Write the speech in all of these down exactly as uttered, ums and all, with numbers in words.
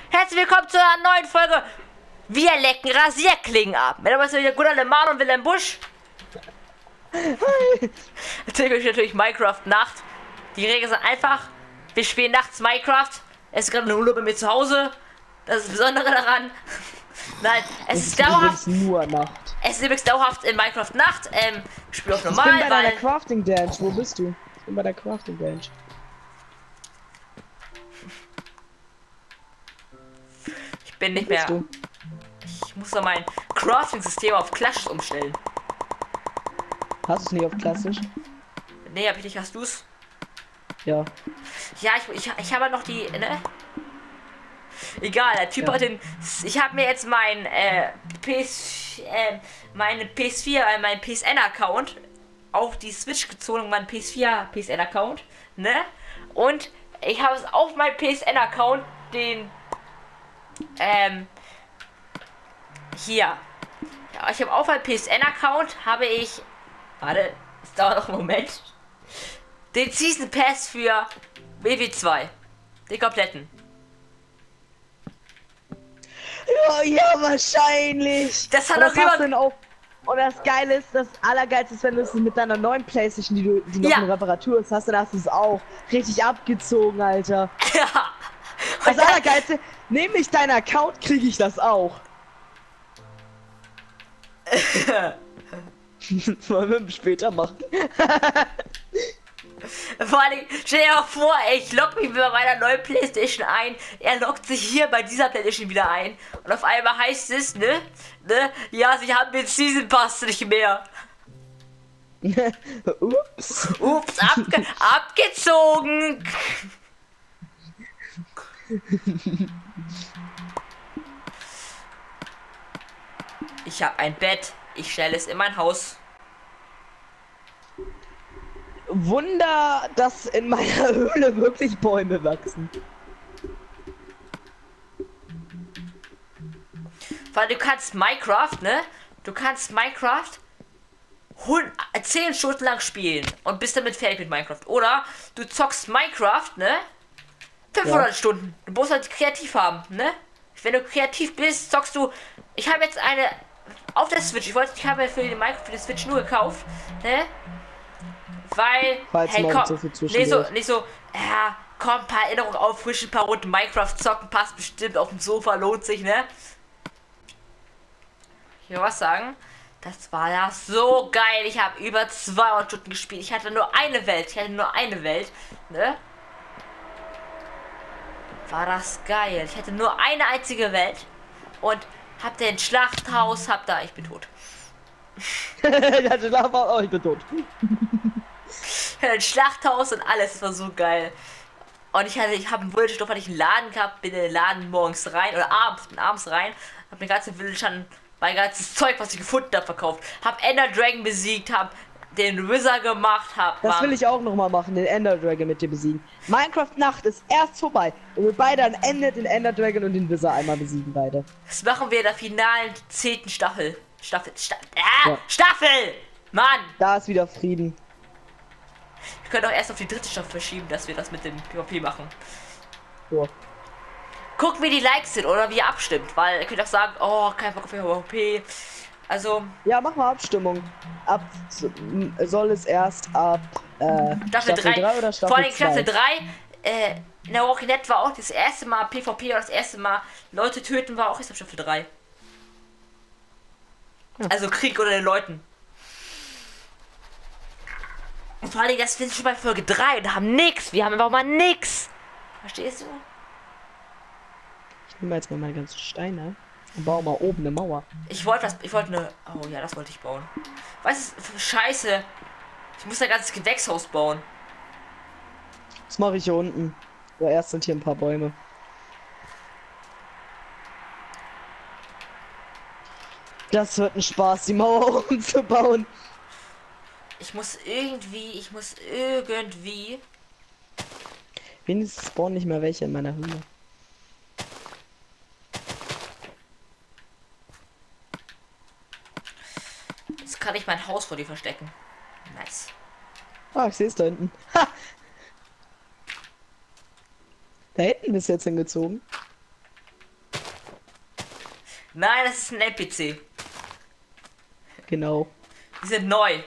Herzlich willkommen zu einer neuen Folge. Wir lecken Rasierklingen ab. Wenn du wieder gut an der Mann und Wilhelm Busch. Hi. Erzähle euch natürlich Minecraft Nacht. Die Regeln sind einfach. Wir spielen nachts Minecraft. Es ist gerade eine Urlaub bei mir zu Hause. Das ist das Besondere daran. Nein, es Das ist, ist dauerhaft. nur Nacht. Es ist übrigens dauerhaft in Minecraft Nacht. Ähm, ich spiele auf Ich bin normal, bei weil. deiner Crafting Dance. Wo bist du? Ich bin bei der Crafting Dance. Ich bin nicht Wo bist mehr. du? Ich muss doch mein Crafting-System auf Clash umstellen. Hast du es nicht auf klassisch? Nee, hab ich nicht. Hast du's? Ja. Ja, ich, ich, ich habe noch die, ne? Egal, der Typ Ja. hat den. Ich habe mir jetzt mein äh, P S, äh, meine P S vier, äh, mein P S N-Account auf die Switch gezogen, mein P S vier P S N-Account, ne? Und ich habe es auf mein P S N-Account den. Ähm. Hier. Ja, ich habe auf mein P S N-Account habe ich. Warte, es dauert noch einen Moment. Den Season Pass für W W zwei. Den kompletten. Ja, ja, wahrscheinlich. Das hat Und doch das hast über- du auch. Und das Geile ist, das Allergeilste ist, wenn du es mit deiner neuen Playstation, die du, die noch Ja. eine Reparatur ist, hast, dann hast du es auch richtig abgezogen, Alter. Ja. Das Und dann, Allergeilste, nehme ich deinen Account, kriege ich das auch. Wollen wir später machen. vor allem, stell dir mal vor, ey, ich logge mich bei meiner neuen Playstation ein. Er loggt sich hier bei dieser Playstation wieder ein. Und auf einmal heißt es, ne? Ne? Ja, sie haben den Season Pass nicht mehr. Ups. Ups, abge abgezogen. Ich habe ein Bett. Ich stelle es in mein Haus. Wunder, dass in meiner Höhle wirklich Bäume wachsen. Weil du kannst Minecraft, ne? Du kannst Minecraft zehn Stunden lang spielen und bist damit fertig mit Minecraft. Oder du zockst Minecraft, ne? fünfhundert Ja. Stunden. Du musst halt kreativ haben, ne? Wenn du kreativ bist, zockst du. Ich habe jetzt eine auf der Switch. Ich wollte, ich habe für die Minecraft für die Switch nur gekauft, ne? Weil, Falls hey, mal komm, so viel nicht so, zwischendurch. nicht so, ja, komm, ein paar Erinnerungen auffrischen, ein paar Runden Minecraft zocken, passt bestimmt auf dem Sofa, lohnt sich, ne? Ich will was sagen. Das war ja so geil. Ich habe über zweihundert Stunden gespielt. Ich hatte nur eine Welt. Ich hatte nur eine Welt. Ne? War das geil. Ich hatte nur eine einzige Welt. Und hab den Schlachthaus. Hab da. Ich bin tot. Ich hatte Lava, oh, ich bin tot. Ein Schlachthaus und alles. Das war so geil. Und ich hatte, ich habe einen Village, hatte ich einen Laden gehabt, bin in den Laden morgens rein oder abends, bin abends rein, hab mir ganze Village an mein ganzes Zeug, was ich gefunden habe, verkauft. Hab Ender Dragon besiegt, hab den Wizard gemacht, hab. Das war- will ich auch noch mal machen, den Ender Dragon mit dir besiegen. Minecraft Nacht ist erst vorbei. Und wir beide am Ende den Ender Dragon und den Wizard einmal besiegen, beide. Das machen wir in der finalen zehnten Staffel. Staffel. Sta ah, Ja. Staffel! Mann! Da ist wieder Frieden. Wir können auch erst auf die dritte Staffel verschieben, dass wir das mit dem PvP machen. So. Gucken, wie die Likes sind oder wie ihr abstimmt, weil ihr könnt auch sagen, oh, kein Bock auf PvP. Also, Ja, mach mal Abstimmung. Ab soll es erst ab äh, Staffel, Staffel drei. drei oder Vor allem Staffel Staffel zwei? drei, äh, in der Walking Dead war auch das erste Mal PvP oder das erste Mal Leute töten war auch erst ab Staffel drei. Ja. Also Krieg unter den Leuten. Und vor allem, das sind schon bei Folge drei und haben nix. Wir haben einfach mal nix. Verstehst du? Ich nehme jetzt mal meine ganzen Steine und baue mal oben eine Mauer. Ich wollte was, ich wollte eine, oh ja, das wollte ich bauen. Weißt du, scheiße. Ich muss ein ganzes Gewächshaus bauen. Das mache ich hier unten. Aber erst sind hier ein paar Bäume. Das wird ein Spaß, die Mauer umzubauen. Ich muss irgendwie, ich muss irgendwie. Wenigstens spawnen nicht mehr welche in meiner Höhle. Jetzt kann ich mein Haus vor dir verstecken. Nice. Ah, ich sehe es da hinten. Ha! Da hinten bist du jetzt hingezogen. Nein, das ist ein N P C. Genau. Die sind neu.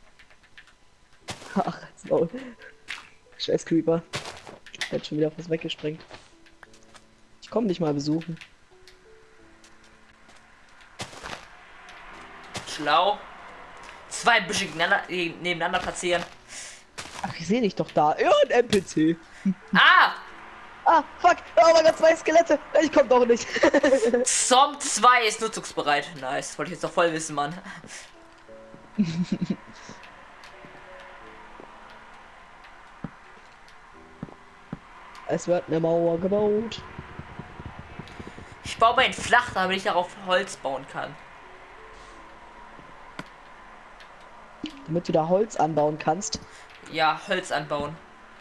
Ach, so. Scheiß Creeper. Der hat schon wieder was weggesprengt. Ich komme nicht mal besuchen. Schlau. Zwei Büsche nebeneinander, nebeneinander platzieren. Ach, ich sehe dich doch da. Ja, ein N P C. Ah! Ah, fuck. Oh mein Gott, zwei Skelette. Ich komm doch nicht. Zomb zwei ist nutzungsbereit. Nice. Wollte ich jetzt doch voll wissen, Mann. Es wird eine Mauer gebaut. Ich baue mein flach, damit ich darauf Holz bauen kann. Damit du da Holz anbauen kannst. Ja, Holz anbauen.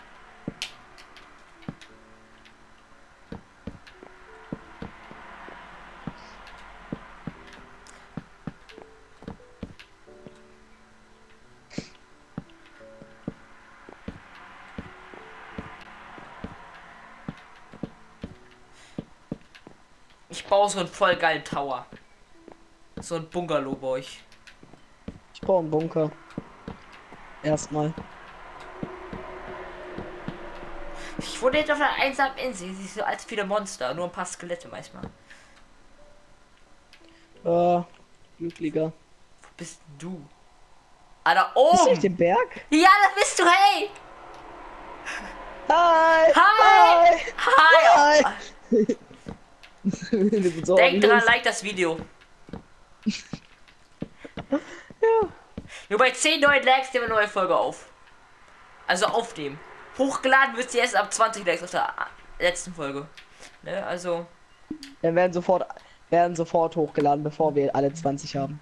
Ich baue so einen voll geilen Tower. So ein Bungalow baue ich. Ich baue einen Bunker. Erstmal. Ich wurde jetzt auf einer einsamen Insel. Sie ist so als viele Monster. Nur ein paar Skelette manchmal. Äh, glücklicher. Wo bist du? Ah, da Bist du oben! auf dem Berg? Ja, da bist du, hey! Hi! Hi! Hi! Hi! Wir sind so Denk dran, los. like das Video. Ja. Nur bei zehn neuen Likes nehmen wir eine neue Folge auf. Also aufnehmen. Hochgeladen wird sie erst ab zwanzig Likes aus der letzten Folge. Ne, also. Dann werden sofort werden sofort hochgeladen, bevor wir alle zwanzig haben.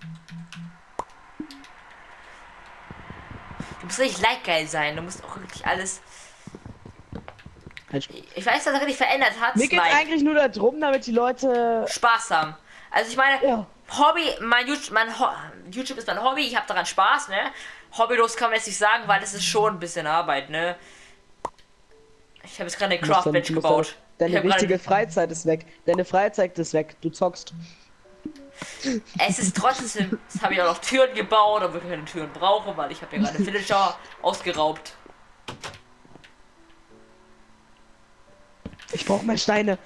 Du musst richtig like geil sein. Du musst auch wirklich alles. Halt. Ich weiß, dass er richtig verändert hat. Mir geht Smite. eigentlich nur darum, damit die Leute. Spaß haben. Also ich meine, Ja. Hobby, mein YouTube, mein Ho YouTube ist mein Hobby, ich habe daran Spaß, ne? Hobbylos kann man jetzt nicht sagen, weil es ist schon ein bisschen Arbeit, ne? Ich habe jetzt gerade eine Du musst dann- Craftbench du musst dann- gebaut. Ich Deine hab wichtige grade- Freizeit ist weg. Deine Freizeit ist weg. Du zockst. Es ist trotzdem, jetzt habe ich auch noch Türen gebaut, obwohl ich keine Türen brauche, weil ich habe ja gerade Villager ausgeraubt. Ich brauche mehr Steine.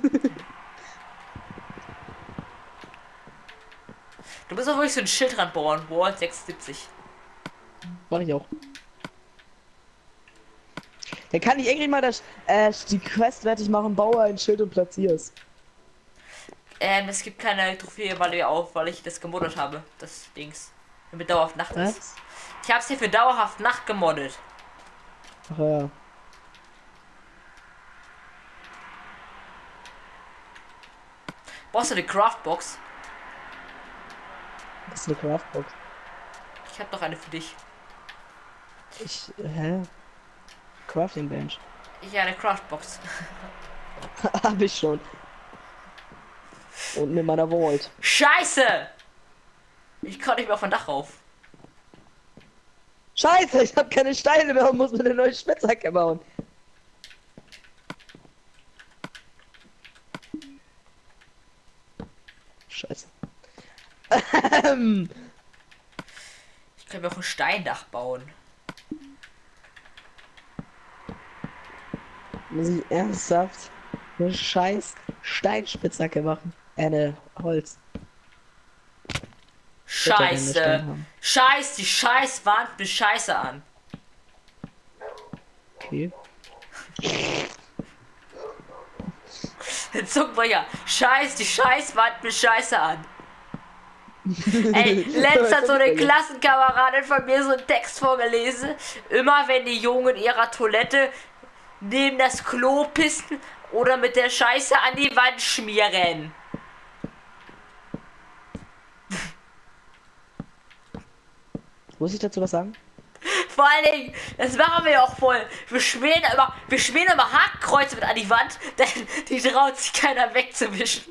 Du bist auch wirklich so ein Schildrand bauen, Wall sechsundsiebzig. Mach ich auch. Dann kann ich irgendwie mal das, äh, die Quest fertig machen, baue ein Schild und platziere es. Ähm, es gibt keine Trophäe, weil wir auf, weil ich das gemoddet habe, das Dings. Damit dauerhaft Nacht ist. Was? Ich habe es hier für dauerhaft Nacht gemoddet. Ach ja. Brauchst du eine Craftbox? Das ist eine Craftbox. Ich habe noch eine für dich. Ich, hä? Crafting Bench. Ja, eine Craftbox. Hab ich schon. Unten in meiner Vault. Scheiße! Ich kann nicht mehr auf ein Dach rauf. Scheiße, ich habe keine Steine mehr und muss mir eine neue Spitzhacke bauen. Scheiße. Ähm, Ich kann mir auch ein Steindach bauen. Muss ich ernsthaft eine scheiß Steinspitzhacke machen? Äh, eine Holz. Ich würd da gerne Stein Scheiße. haben. Scheiß, die Scheißwand mich scheiße an. Okay. Zungenbrecher. Scheiß, die Scheißwand mich scheiße an. Ey, letztens hat so eine Klassenkameradin von mir so einen Text vorgelesen. Immer wenn die Jungen in ihrer Toilette neben das Klo pissen oder mit der Scheiße an die Wand schmieren. Muss ich dazu was sagen? Vor allen Dingen, das machen wir ja auch voll. Wir schmieren immer, wir schmieren immer Hakenkreuze mit an die Wand, denn die traut sich keiner wegzuwischen.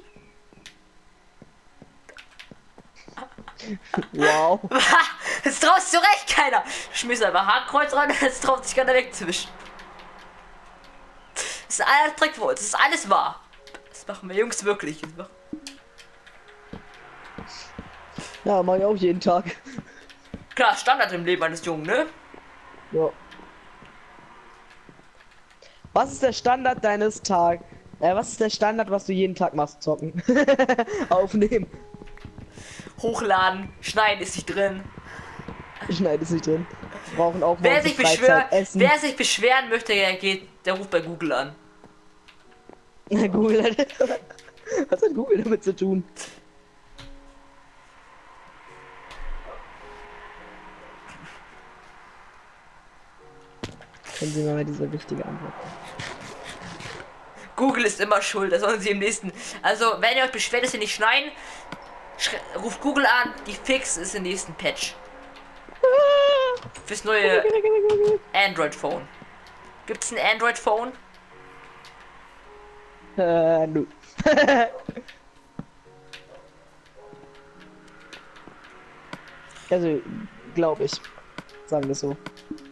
Wow. Das traut sich zu Recht keiner. Schmiss einfach Hakenkreuz ran, das traut sich keiner wegzuwischen. Das ist alles Trick für uns, das ist alles wahr. Das machen wir Jungs wirklich. Das machen- Ja, mach ich auch jeden Tag. Klar, Standard im Leben eines Jungen, ne? Ja. Was ist der Standard deines Tages? Äh, was ist der Standard, was du jeden Tag machst? Zocken. Aufnehmen. Hochladen, schneiden ist nicht drin. Schneid ist nicht drin. Wir brauchen auch mal Wer unsere sich, beschwer, Freizeit, Essen. wer sich beschweren möchte, der geht, der ruft bei Google an. Google hat, was hat Google damit zu tun? Können Sie mir mal diese wichtige Antwort geben? Google ist immer schuld, das sollen sie im nächsten. Also, wenn ihr euch beschwert, dass wir nicht schneiden, ruft Google an, die Fix ist im nächsten Patch. Fürs neue Android-Phone. Gibt's ein Android-Phone? Äh, nö. Also, glaube ich. Sagen wir so.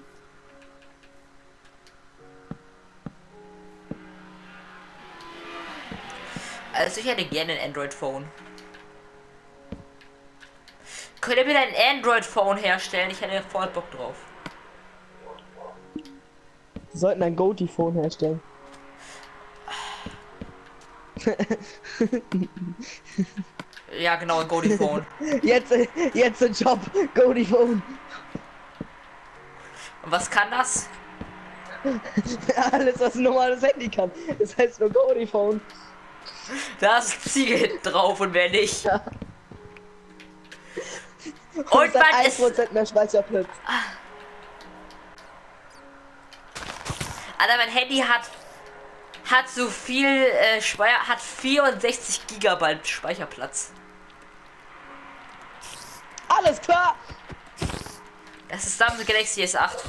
Also ich hätte gerne ein Android-Phone. Könnt ihr bitte ein Android-Phone herstellen? Ich hätte voll Bock drauf. Sie sollten ein Goatee-Phone herstellen. Ja, genau, ein Goatee-Phone. Jetzt, jetzt ein Job. Goatee-Phone. Und was kann das? Alles, was ein normales Handy kann. Das heißt nur Goatee-Phone. Da ist Ziegel hinten drauf und wer nicht. Ja. Und, Und man ein ist... Prozent mehr Speicherplatz. Alter, mein Handy hat... Hat so viel äh, Speicher... Hat vierundsechzig Gigabyte Speicherplatz. Alles klar. Das ist Samsung Galaxy S acht.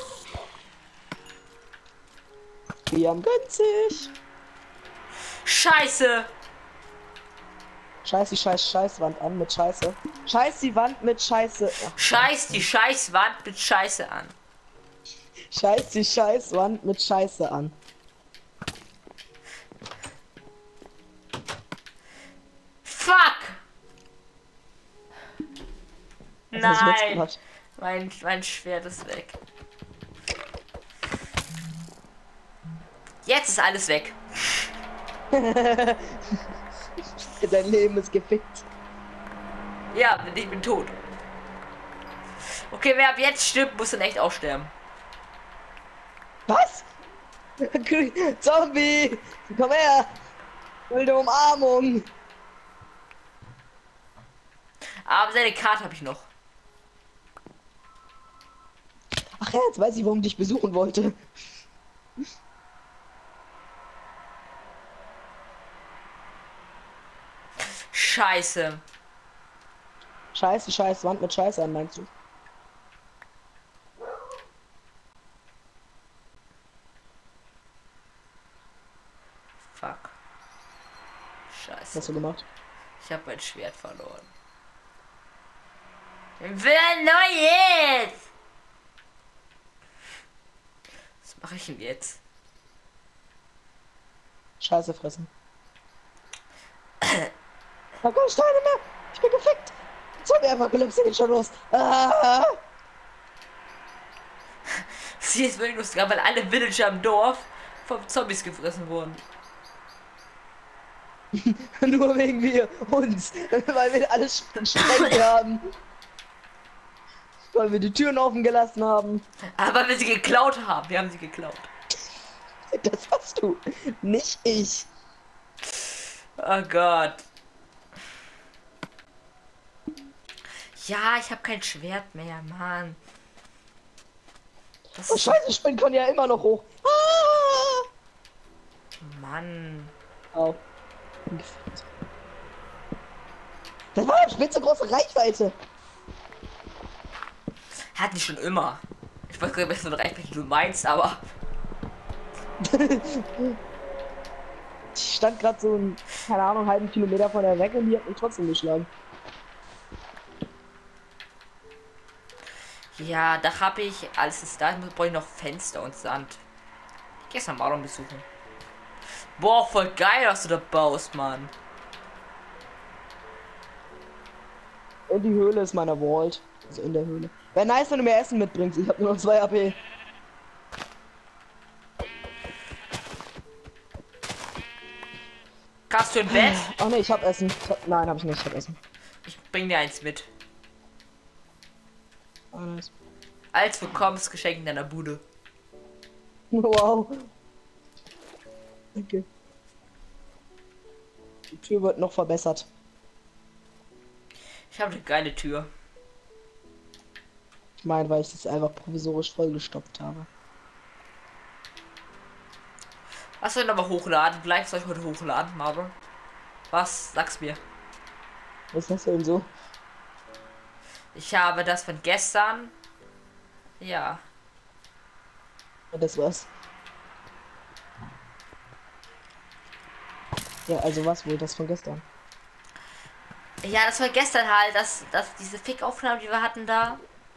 Wir haben günstig. Scheiße! Scheiß die scheiß Scheißwand an mit Scheiße. Scheiß die Wand mit Scheiße. Ach, Scheiß die Scheißwand mit Scheiße an. Scheiß die Scheißwand mit Scheiße an. Fuck! Was hast du jetzt Nein! gemacht? Mein, mein Schwert ist weg. Jetzt ist alles weg. Dein Leben ist gefickt. Ja, ich bin tot. Okay, wer ab jetzt stirbt, muss dann echt auch sterben. Was? Zombie! Komm her! Ich will eine Umarmung! Aber seine Karte habe ich noch. Ach ja, jetzt weiß ich, warum ich dich besuchen wollte. Scheiße. Scheiße, scheiß Wand mit Scheiße an, meinst du? Fuck. Was Scheiße. hast du gemacht? Ich habe mein Schwert verloren. Ich will ein neues! Was mache ich denn jetzt? Scheiße fressen. Da kommen Steine mehr! Ich bin gefickt! Zombie-Apokalypse geht schon los! Ah! Sie ist wirklich lustig, weil alle Villager im Dorf vom Zombies gefressen wurden. Nur wegen wir uns, weil wir alles Stränge haben. Weil wir die Türen offen gelassen haben. Aber weil wir sie geklaut haben. Wir haben sie geklaut. Das hast du, nicht ich. Oh Gott. Ja, ich habe kein Schwert mehr, Mann. Das Oh ist... Scheiße, Spinnen kommen ja immer noch hoch. Ah! Mann. Au. Bin gefickt. Das war eine spitze große Reichweite. Hatten die schon immer. Ich weiß gar nicht, was für eine Reichweite du meinst, aber... Ich stand gerade so einen, keine Ahnung, halben Kilometer von der weg und die hat mich trotzdem geschlagen. Ja, da habe ich, alles ist da, brauche ich noch Fenster und Sand. Gestern mal besuchen. Boah, voll geil, was du da baust, Mann. Und die Höhle ist meiner Vault. Also in der Höhle. Wäre nice, wenn du mir Essen mitbringst. Ich habe nur noch zwei A P. Hast du ein Bett? Ach ne, ich hab Essen. Ich hab, nein, habe ich nicht. Ich hab Essen. Ich bring dir eins mit. Ah, nice. Als Willkommensgeschenk in deiner Bude. Wow. Okay. Die Tür wird noch verbessert. Ich habe eine geile Tür. Ich meine, weil ich das einfach provisorisch vollgestopft habe. Was soll ich aber hochladen? Gleich soll ich heute hochladen, Marvel. Was? Sag's mir. Was ist das denn so? Ich habe das von gestern. Ja. Ja, das war's. Ja, also was wohl das von gestern? Ja, das war gestern halt, dass das, diese Fick-Aufnahme, die wir hatten da.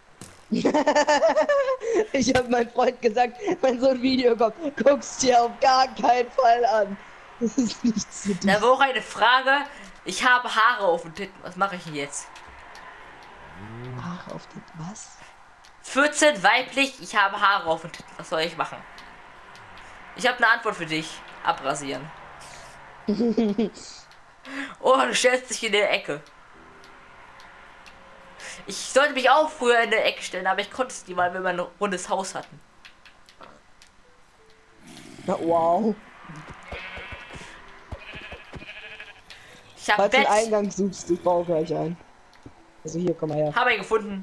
Ich habe meinem Freund gesagt, wenn so ein Video kommt, guckst dir auf gar keinen Fall an. Das ist nichts für dich. Da war auch eine Frage. Ich habe Haare auf den Titten. Was mache ich denn jetzt? Haare auf den was? vierzehn weiblich. Ich habe Haare auf den Titten. Was soll ich machen? Ich habe eine Antwort für dich. Abrasieren. Oh, du stellst dich in der Ecke. Ich sollte mich auch früher in der Ecke stellen, aber ich konnte es nie mal, wenn wir ein rundes Haus hatten. Na, wow. Ich habe Falls du Bett. einen Eingang suchst, ich baue gleich ein. Also hier, komm mal her. Habe ihn gefunden.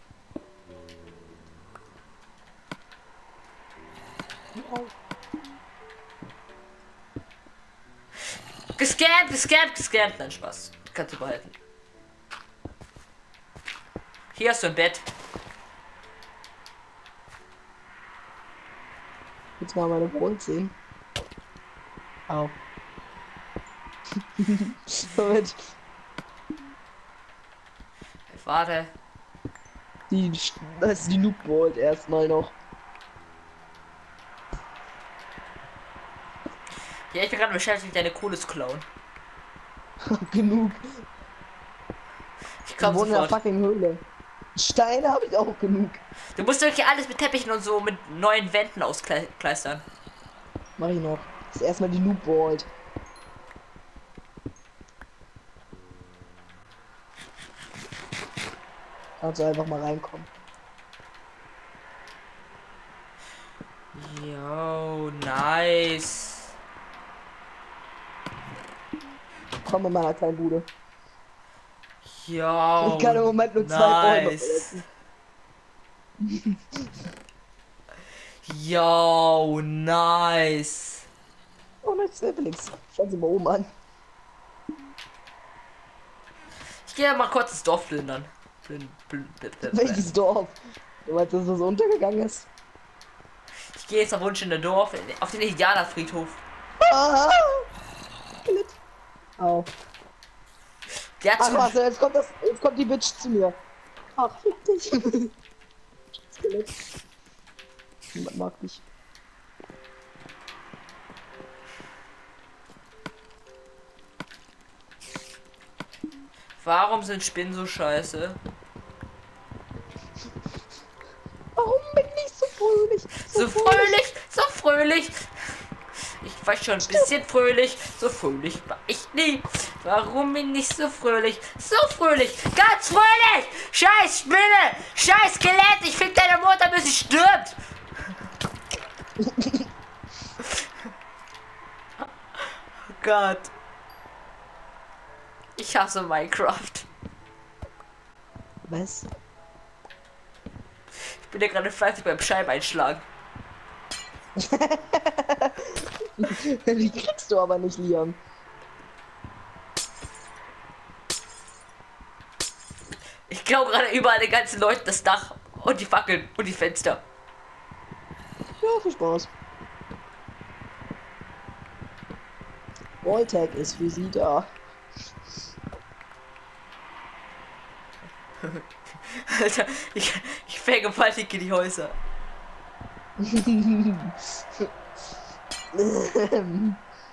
Gescampt, gescampt, gescampt. Nein, Spaß. Kannst du behalten. Hier hast du ein Bett. Jetzt mal meine Brot sehen. Au. Damit Warte. die, das ist die Noob Vault erstmal noch. Ja, ich bin gerade beschäftigt, deine Kohle zu klauen. Genug. Ich Ich komme wohne in der sofort. fucking Höhle. Steine habe ich auch genug. Du musst wirklich alles mit Teppichen und so mit neuen Wänden auskleistern. Mach ich noch. Das ist erstmal die Noob Vault. Kannst du einfach mal reinkommen. Yo, nice. Komm in meiner kleinen Bude. Yo, Ich kann im Moment nur zwei Bäume nice. verletzen. Yo, nice. Oh, ne, Siblings. Schauen Sie mal oben an. Ich gehe mal kurz ins Dorf plündern. Plün- plün- plün- plün- plün. Welches Dorf? Du meinst, dass das so untergegangen ist? Ich gehe jetzt auf Wunsch in der Dorf, auf den Indianerfriedhof. Ah! Skelett. Au. Der hat Ach so was, jetzt kommt das, jetzt kommt die Bitch zu mir. Ach, fick dich. Skelett. Niemand mag dich. Warum sind Spinnen so scheiße? Warum bin ich so fröhlich? So fröhlich, so fröhlich. Ich war schon ein bisschen fröhlich. So fröhlich war ich nie. Warum bin ich so fröhlich? So fröhlich, ganz fröhlich. Scheiß Spinne, scheiß Skelett. Ich fick deine Mutter, bis sie stirbt. Oh Gott. Ich hasse Minecraft. Was? Ich bin ja gerade fleißig beim Scheibeneinschlagen. Die kriegst du aber nicht, Liam. Ich glaube gerade überall den ganzen Leuten das Dach und die Fackeln und die Fenster. Ja, viel Spaß. Walltag ist für sie da. Alter, ich, ich vergewaltige die Häuser.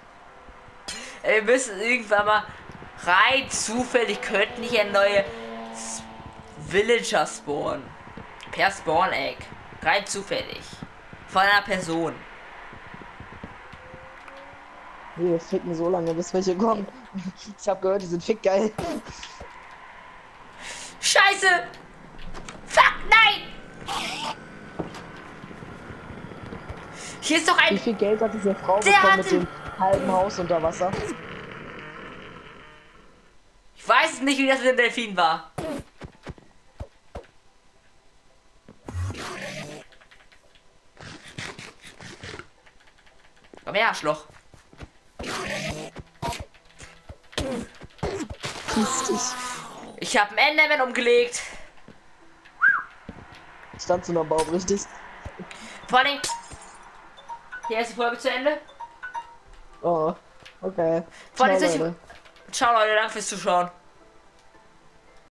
Ey, wir müssen irgendwann mal rein zufällig könnten hier neue Villager Spawn. Per Spawn Egg. Rein zufällig. Von einer Person. Wir ficken so lange, bis welche kommen. Ich habe gehört, die sind fick geil. Scheiße! Fuck, nein! Hier ist doch Wie ein... viel Geld hat diese Frau Der bekommen hat mit den- dem halben Haus unter Wasser? Ich weiß nicht, wie das mit dem Delfin war. Komm her, Arschloch. Piss dich. Ich habe einen Enderman umgelegt. Stand zu einer Baum, richtig? Vor allem... Hier ist die Folge zu Ende. Oh, okay. Vor allem Ciao, soll ich- Leute. Ciao Leute, danke fürs Zuschauen.